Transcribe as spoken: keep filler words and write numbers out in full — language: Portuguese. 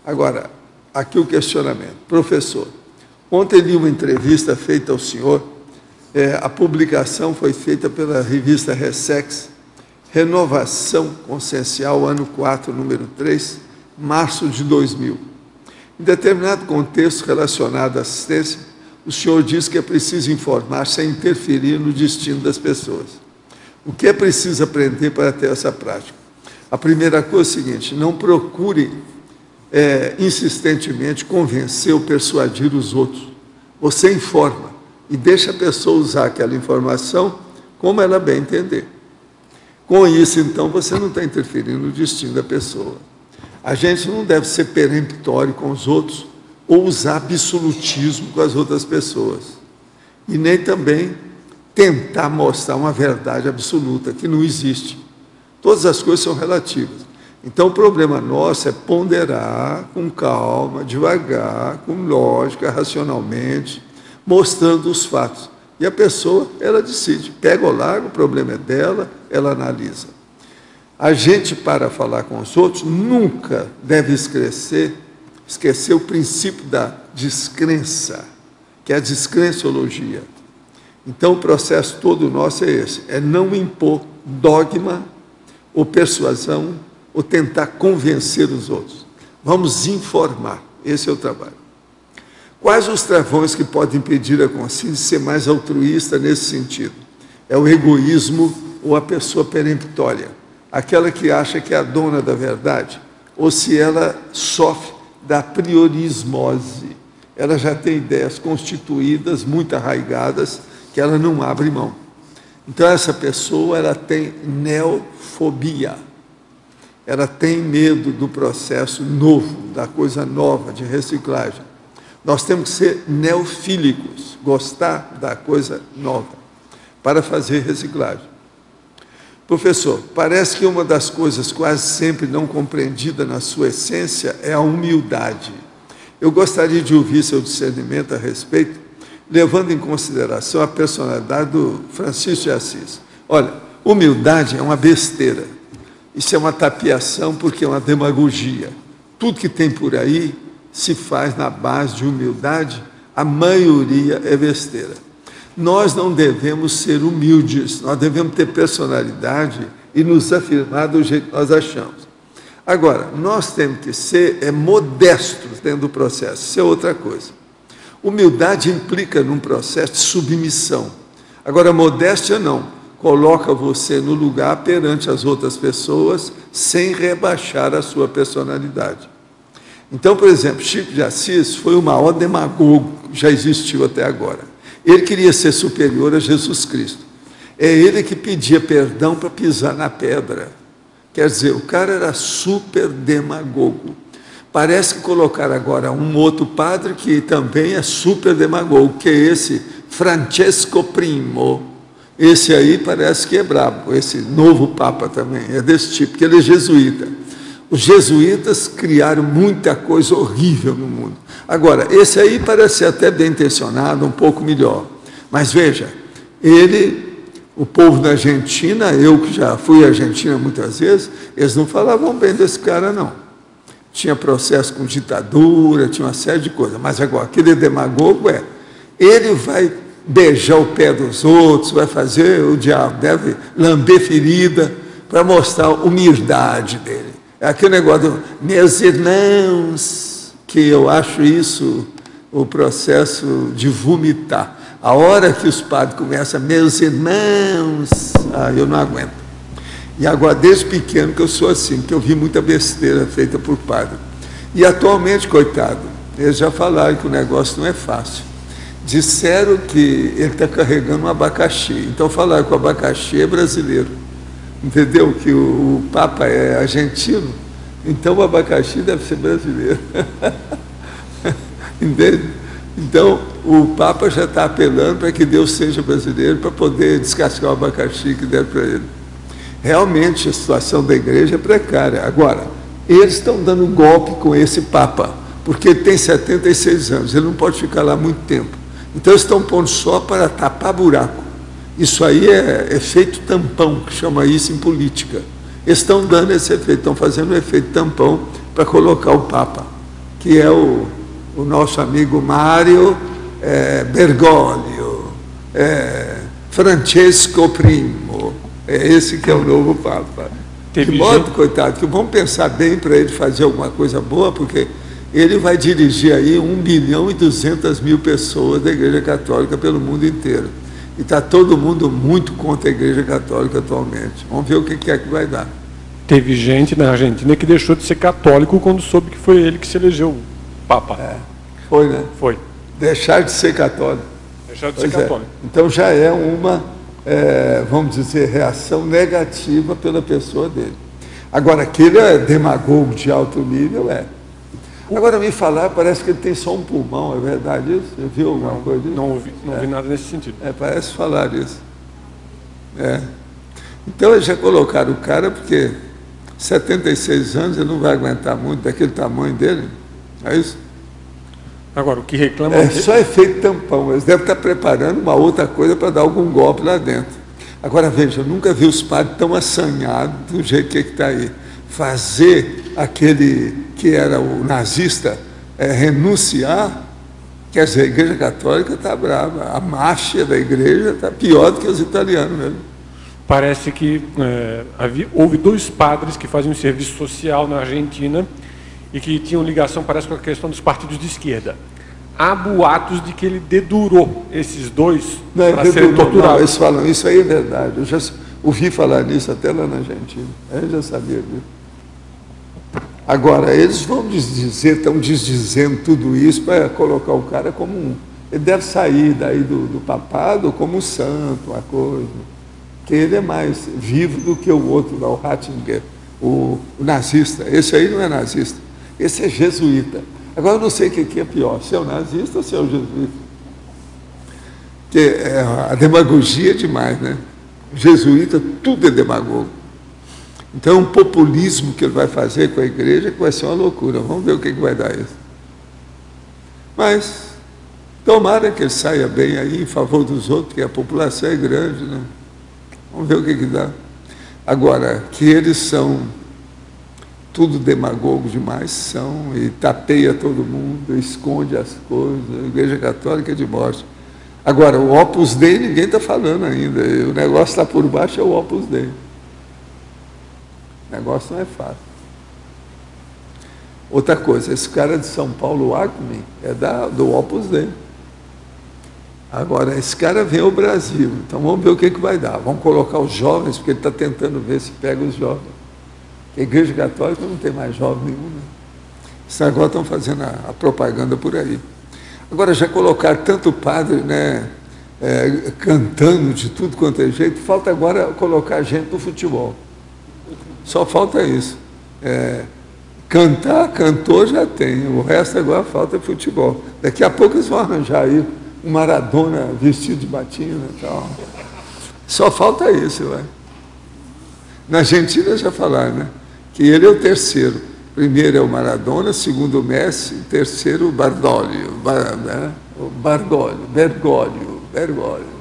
Agora, aqui o questionamento. Professor, ontem li uma entrevista feita ao senhor, é, a publicação foi feita pela revista Ressex, Renovação Consciencial, ano quatro, número três, março de dois mil. Em determinado contexto relacionado à assistência, o senhor diz que é preciso informar sem interferir no destino das pessoas. O que é preciso aprender para ter essa prática? A primeira coisa é o seguinte: não procure é, insistentemente convencer ou persuadir os outros. Você informa e deixa a pessoa usar aquela informação como ela bem entender. Com isso, então, você não está interferindo no destino da pessoa. A gente não deve ser peremptório com os outros ou usar absolutismo com as outras pessoas. E nem também tentar mostrar uma verdade absoluta, que não existe. Todas as coisas são relativas. Então, o problema nosso é ponderar com calma, devagar, com lógica, racionalmente, mostrando os fatos. E a pessoa, ela decide, pega ou larga, o problema é dela, ela analisa. A gente, para falar com os outros, nunca deve esquecer, esquecer o princípio da descrença, que é a descrenciologia. Então, o processo todo nosso é esse, é não impor dogma ou persuasão, ou tentar convencer os outros. Vamos informar, esse é o trabalho. Quais os travões que podem impedir a consciência de ser mais altruísta nesse sentido? É o egoísmo ou a pessoa peremptória, aquela que acha que é a dona da verdade, ou se ela sofre da priorismose, ela já tem ideias constituídas, muito arraigadas, que ela não abre mão. Então, essa pessoa, ela tem neofobia, ela tem medo do processo novo, da coisa nova, de reciclagem. Nós temos que ser neofílicos, gostar da coisa nova, para fazer reciclagem. Professor, parece que uma das coisas quase sempre não compreendida na sua essência é a humildade. Eu gostaria de ouvir seu discernimento a respeito, levando em consideração a personalidade do Francisco de Assis. Olha, humildade é uma besteira. Isso é uma tapiação porque é uma demagogia. Tudo que tem por aí se faz na base de humildade, a maioria é besteira. Nós não devemos ser humildes, nós devemos ter personalidade e nos afirmar do jeito que nós achamos. Agora, nós temos que ser é, modestos dentro do processo, isso é outra coisa. Humildade implica num processo de submissão. Agora, modéstia não, coloca você no lugar perante as outras pessoas sem rebaixar a sua personalidade. Então, por exemplo, Chico de Assis foi o maior demagogo que já existiu até agora. Ele queria ser superior a Jesus Cristo. É ele que pedia perdão para pisar na pedra. Quer dizer, o cara era super demagogo. Parece que colocaram agora um outro padre que também é super demagogo, que é esse Francesco Primo. Esse aí parece que é brabo, esse novo Papa também, é desse tipo, porque ele é jesuíta. Os jesuítas criaram muita coisa horrível no mundo. Agora, esse aí parece até bem intencionado, um pouco melhor. Mas veja, ele, o povo da Argentina, eu que já fui à Argentina muitas vezes, eles não falavam bem desse cara, não. Tinha processo com ditadura, tinha uma série de coisas. Mas agora, aquele demagogo é, ele vai beijar o pé dos outros, vai fazer, o diabo deve lamber ferida para mostrar a humildade dele. É aquele negócio do, meus irmãos, que eu acho isso o processo de vomitar. A hora que os padres começam, meus irmãos, ah, eu não aguento. E agora, desde pequeno que eu sou assim, que eu vi muita besteira feita por padre. E atualmente, coitado, eles já falaram que o negócio não é fácil. Disseram que ele está carregando um abacaxi. Então falaram que o abacaxi é brasileiro. Entendeu? Que o, o Papa é argentino, então o abacaxi deve ser brasileiro. Entende? Então, o Papa já está apelando para que Deus seja brasileiro, para poder descascar o abacaxi que der para ele. Realmente, a situação da igreja é precária. Agora, eles estão dando um golpe com esse Papa, porque ele tem setenta e seis anos, ele não pode ficar lá muito tempo. Então, eles estão pondo só para tapar buraco. Isso aí é efeito tampão, que chama isso em política. Eles estão dando esse efeito, estão fazendo um efeito tampão para colocar o Papa. que é o, o nosso amigo Mário é, Bergoglio, é, Francesco Primo, é esse que é o novo Papa. Teve que modo, gente... coitado, que vamos pensar bem para ele fazer alguma coisa boa, porque ele vai dirigir aí um bilhão e duzentas mil pessoas da Igreja Católica pelo mundo inteiro. E está todo mundo muito contra a Igreja Católica atualmente. Vamos ver o que é que vai dar. Teve gente na Argentina que deixou de ser católico quando soube que foi ele que se elegeu Papa. É, foi, né? Foi. Deixar de ser católico. Deixar de Pois ser é. católico. Então já é uma, é, vamos dizer, reação negativa pela pessoa dele. Agora, que ele é demagogo de alto nível, é. Agora, me falar, parece que ele tem só um pulmão, é verdade isso? Você viu alguma Não, coisa disso? não ouvi, não é. ouvi nada nesse sentido. É, parece falar isso. É. Então, eles já colocaram o cara, porque setenta e seis anos, ele não vai aguentar muito daquele tamanho dele. É isso? Agora, o que reclama... É só efeito tampão. Eles devem estar preparando uma outra coisa para dar algum golpe lá dentro. Agora, veja, eu nunca vi os padres tão assanhados do jeito que está aí. Fazer aquele que era o nazista é, renunciar, quer dizer, a Igreja Católica está brava. A máfia da igreja está pior do que os italianos mesmo. Parece que é, havia, houve dois padres que faziam serviço social na Argentina e que tinham ligação, parece, com a questão dos partidos de esquerda. Há boatos de que ele dedurou esses dois para serem torturados. Eles falam, isso aí é verdade. Eu já ouvi falar nisso até lá na Argentina. Eu já sabia disso. Agora, eles vão dizer, estão desdizendo tudo isso para colocar o cara como um... Ele deve sair daí do, do papado como um santo, uma coisa. Que ele é mais vivo do que o outro lá, o Ratzinger, o, o nazista. Esse aí não é nazista, esse é jesuíta. Agora eu não sei o que é pior, se é o nazista ou se é o jesuíta. Porque é, a demagogia é demais, né? O jesuíta, tudo é demagogo. Então, um populismo que ele vai fazer com a igreja que vai ser uma loucura. Vamos ver o que, que vai dar isso. Mas, tomara que ele saia bem aí em favor dos outros, porque a população é grande, né? Vamos ver o que, que dá. Agora, que eles são tudo demagogo demais, são, e tapeia todo mundo, esconde as coisas, a Igreja Católica é de morte. Agora, o Opus Dei ninguém está falando ainda, o negócio está por baixo, é o Opus Dei. O negócio não é fácil. Outra coisa, esse cara de São Paulo, o Acme, é da, do Opus Dei. Agora, esse cara vem ao Brasil, então vamos ver o que, que vai dar. Vamos colocar os jovens, porque ele está tentando ver se pega os jovens. A Igreja Católica não tem mais jovem nenhum, né? Isso agora estão fazendo a, a propaganda por aí. Agora, já colocar tanto padre, né, é, cantando de tudo quanto é jeito, falta agora colocar gente no futebol. Só falta isso. É, cantar, cantor já tem, o resto agora falta futebol. Daqui a pouco eles vão arranjar aí um Maradona vestido de batina e tal. Só falta isso, vai. Na Argentina já falaram, né? Que ele é o terceiro. Primeiro é o Maradona, segundo o Messi, terceiro o Bardolio, Bar, né? o Bargolio, Bergoglio, Bergoglio.